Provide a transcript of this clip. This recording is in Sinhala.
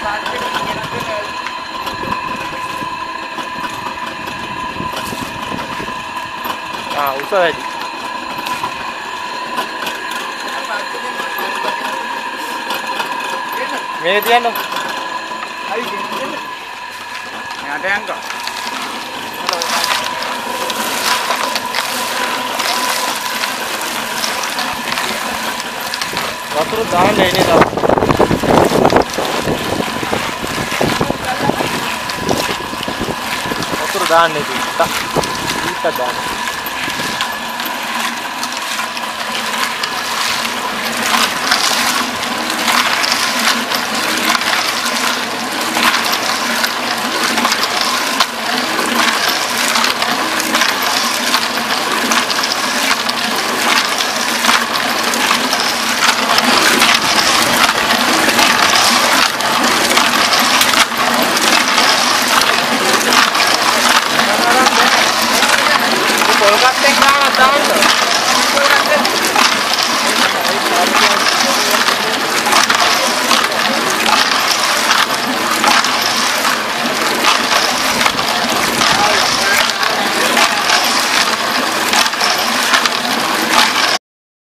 උස වැඩි. මේක තියන්න. හරි දෙන්න. මෙයාට යන්කෝ. වතුර දාන්න එන්නේ තාම. වතුර දාන්න ඉතින්. ඊට දාන්න.